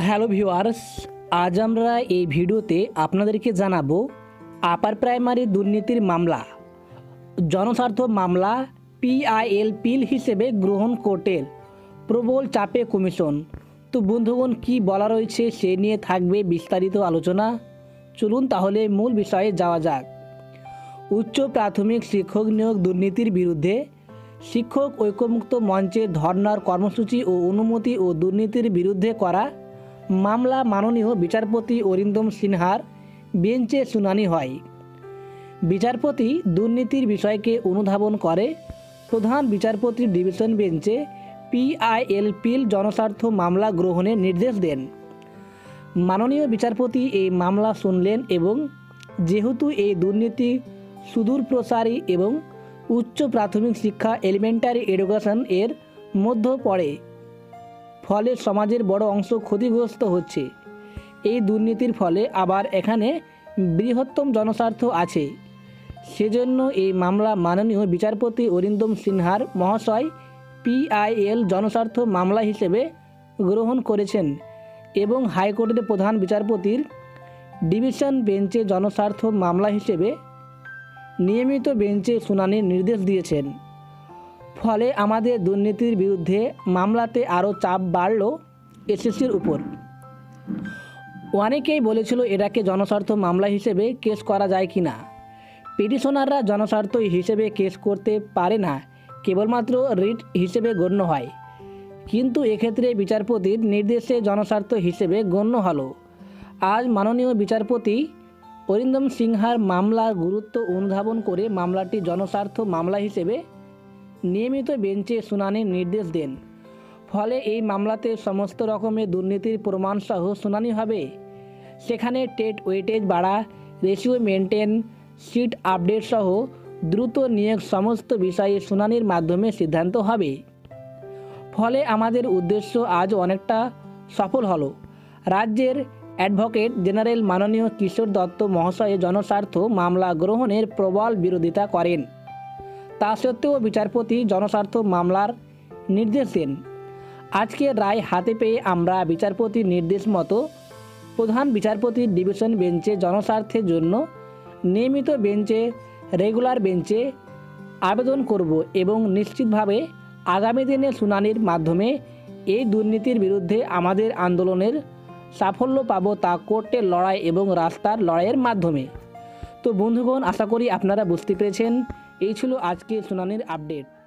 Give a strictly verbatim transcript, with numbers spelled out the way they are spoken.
Hello viewers, আজ আমরা এই ভিডিওতে আপনাদেরকে জানাবো আপার প্রাইমারি দুর্নীতির মামলা জনস্বার্থ মামলা পিআইএল পিল হিসেবে গ্রহণ কোর্টের প্রবল চাপে কমিশন। তো বন্ধুগণ, কি বলা রয়েছে সে নিয়ে থাকবে বিস্তারিত আলোচনা। চলুন তাহলে মূল বিষয়ে যাওয়া যাক। উচ্চ প্রাথমিক শিক্ষক নিয়োগ দুর্নীতির বিরুদ্ধে শিক্ষক ঐক্যমুক্ত মঞ্চের ধর্নার কর্মসূচি ও অনুমতি ও দুর্নীতির বিরুদ্ধে করা মামলা মাননীয় বিচারপতি অরিন্দম সিনহার বেঞ্চে শুনানি হয়। বিচারপতি দুর্নীতির বিষয়কে অনুধাবন করে প্রধান বিচারপতির ডিভিশন বেঞ্চে পিআইএল পিল জনস্বার্থ মামলা গ্রহণের নির্দেশ দেন। মাননীয় বিচারপতি এই মামলা শুনলেন এবং যেহেতু এই দুর্নীতি সুদূর প্রসারী এবং উচ্চ প্রাথমিক শিক্ষা এলিমেন্টারি এডুকেশন এর মধ্যে পড়ে, ফলে সমাজের বড় অংশ ক্ষতিগ্রস্ত হচ্ছে। এই দুর্নীতির ফলে আবার এখানে বৃহত্তম জনস্বার্থ আছে। সেজন্য এই মামলা মাননীয় বিচারপতি অরিন্দম সিনহার মহাশয় পিআইএল জনস্বার্থ মামলা হিসেবে গ্রহণ করেছেন এবং হাইকোর্টের প্রধান বিচারপতির ডিভিশন বেঞ্চে জনস্বার্থ মামলা হিসেবে নিয়মিত বেঞ্চে শুনানির নির্দেশ দিয়েছেন। ফলে আমাদের দুর্নীতির বিরুদ্ধে মামলাতে আরও চাপ বাড়ল এসএসসির উপর। অনেকেই বলেছিল এটাকে জনস্বার্থ মামলা হিসেবে কেস করা যায় কি না। পিটিশনাররা জনস্বার্থ হিসেবে কেস করতে পারে না, কেবলমাত্র রিট হিসেবে গণ্য হয়। কিন্তু এক্ষেত্রে বিচারপতির নির্দেশে জনস্বার্থ হিসেবে গণ্য হলো। আজ মাননীয় বিচারপতি অরিন্দম সিনহার মামলার গুরুত্ব অনুধাবন করে মামলাটি জনস্বার্থ মামলা হিসেবে নিয়মিত বেঞ্চে শুনানির নির্দেশ দেন। ফলে এই মামলাতে সমস্ত রকমের দুর্নীতির প্রমাণসহ শুনানি হবে। সেখানে টেট ওয়েটেজ বাড়া, রেশিও মেনটেন, সিট আপডেট সহ দ্রুত নিয়োগ সমস্ত বিষয়ে শুনানির মাধ্যমে সিদ্ধান্ত হবে। ফলে আমাদের উদ্দেশ্য আজ অনেকটা সফল হলো। রাজ্যের অ্যাডভোকেট জেনারেল মাননীয় কিশোর দত্ত মহাশয় জনস্বার্থ মামলা গ্রহণের প্রবল বিরোধিতা করেন। তা সত্ত্বেও বিচারপতি জনস্বার্থ মামলার নির্দেশ দেন। আজকে রায় হাতে পেয়ে আমরা বিচারপতির নির্দেশ মতো প্রধান বিচারপতির ডিভিশন বেঞ্চে জনস্বার্থের জন্য নিয়মিত বেঞ্চে রেগুলার বেঞ্চে আবেদন করব এবং নিশ্চিতভাবে আগামী দিনে শুনানির মাধ্যমে এই দুর্নীতির বিরুদ্ধে আমাদের আন্দোলনের সাফল্য পাবো, তা কোর্টের লড়াই এবং রাস্তার লড়াইয়ের মাধ্যমে। তো বন্ধুগণ, আশা করি আপনারা বুঝতে পেরেছেন। এই ছিল আজকে শুনানির আপডেট।